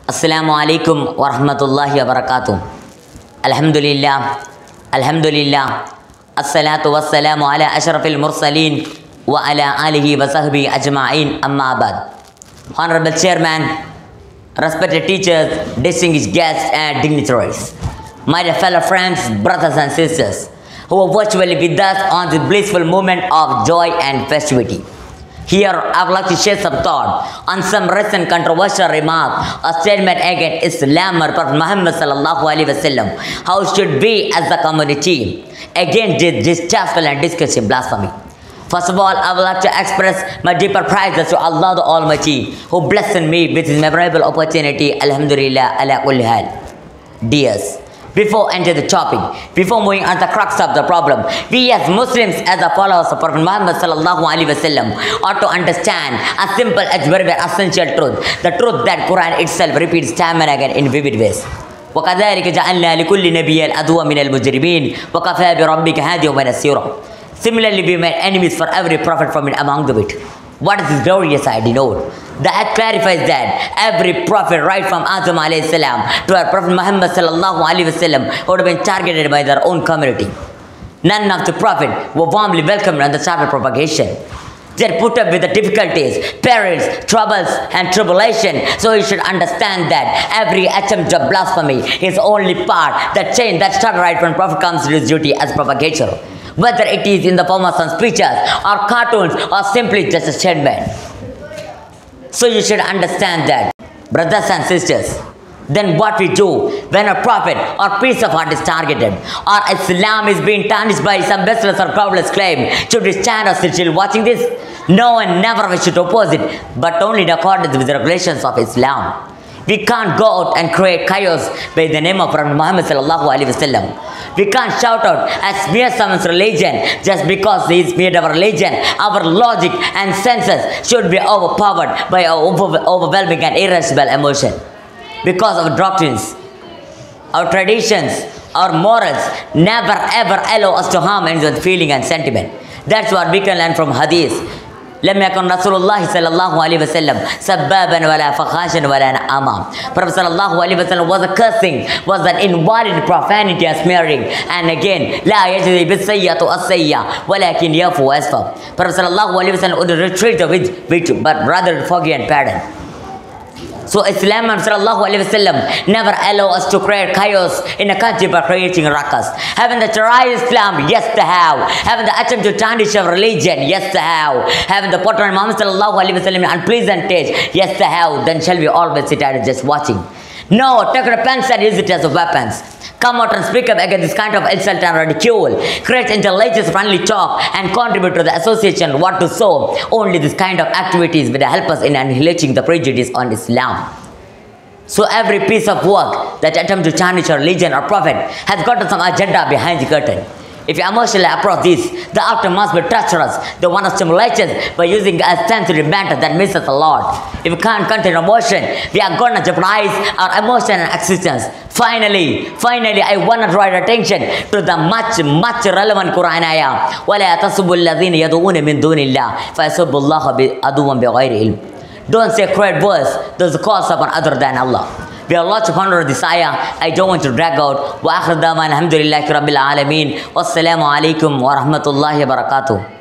Assalamu alaikum wa rahmatullahi wa barakatuh. Alhamdulillah, Alhamdulillah. Assalatu wassalamu ala ashrafil mursaleen wa ala alihi wa sahbihi ajma'in, amma ba'd. Honorable Chairman, respected teachers, distinguished guests and dignitaries, my dear fellow friends, brothers and sisters, who are virtually with us on this blissful moment of joy and festivity. Here, I would like to share some thought on some recent controversial remark, a statement against Islam or Prophet Muhammad sallallahu alaihi wasallam. How should we as a community against this distasteful and disgusting blasphemy? First of all, I would like to express my deeper praises to Allah the Almighty, who blessed me with His memorable opportunity. Alhamdulillah ala kulli hal. Dears, before entering the topic, before moving on the crux of the problem, we as Muslims, as the followers of Prophet Muhammad sallallahu alaihi wasallam, ought to understand a simple as very, very essential truth, the truth that Quran itself repeats time and again in vivid ways. وَكَذَلِكَ جَعَلْنَا لِكُلِّ نَبِيٍّ عَدُوًّا مِنَ الْمُجْرِمِينَ وَكَفَى بِرَبِّكَ هَادِيًا وَنَصِيرًا. Similarly, we made enemies for every prophet from among the wicked. What is this glorious idea? Note. The ayat clarifies that every prophet right from Adam alayhi salam to our Prophet Muhammad sallallahu alayhi wasallam would have been targeted by their own community. None of the prophet were warmly welcomed on the start of propagation. They are put up with the difficulties, perils, troubles and tribulation. So you should understand that every attempt of blasphemy is only part, that chain that started right when Prophet comes to his duty as propagator. Whether it is in the form of some speeches or cartoons or simply just a statement. So you should understand that, brothers and sisters. Then what we do when a prophet or piece of art is targeted, or Islam is being tarnished by some baseless or groundless claim, should we stand or sit still watching this? No, and never we should oppose it, but only in accordance with the regulations of Islam. We can't go out and create chaos by the name of Prophet Muhammad sallallahu alaihi wasallam. We can't shout out and smear someone's religion just because he smeared our religion. Our logic and senses should be overpowered by our overwhelming and irrational emotion. Because our doctrines, our traditions, our morals never ever allow us to harm anyone's feeling and sentiment. That's what we can learn from Hadith. لم يكن رسول الله صلى الله عليه وسلم سبابا ولا فخاشا ولا نعاما. Prophet صلى الله عليه وسلم was a cursing, was an invalid profanity and smearing. And again, لا يجزي بالسيئة السيئة ولكن يعفو ويصفح. Prophet صلى الله عليه وسلم would retreat with but rather forgive and pardon. So Islam and sallallahu alaihi wasallam never allow us to create chaos in a country by creating ruckus. Having the terrorist Islam, yes they have. Having the attempt to tarnish our religion, yes they have. Having the portrait of Muhammad sallallahu alaihi wasallam in unpleasant taste, yes they have. Then shall we always sit idle just watching? No, take your pens and use it as weapons. Come out and speak up against this kind of insult and ridicule. Create intelligence, friendly talk and contribute to the association what to sow. Only this kind of activities will help us in annihilating the prejudice on Islam. So every piece of work that attempts to tarnish our religion or prophet has got some agenda behind the curtain. If you emotionally approach this, the outcome must be treacherous. The one of stimulation by using a sensitive matter that misses a lot. If we can't contain emotion, we are going to jeopardize our emotion and existence. Finally, I want to draw your attention to the much relevant Quran ayah. وَلَا تَصُبُّ الَّذِينَ يَدُعُونَ مِن دُونِ اللَّهِ فَيَسُبُّ اللَّهَ عَدُوًّا بِغَيْرِ عِلْمٍ. Don't say great words, those cause upon other than Allah. We are allowed to ponder this ayah. I don't want to drag out. Wa akhir daman alhamdulillahi rabbil alameen. Wassalamu alaikum wa rahmatullahi wa barakatuh.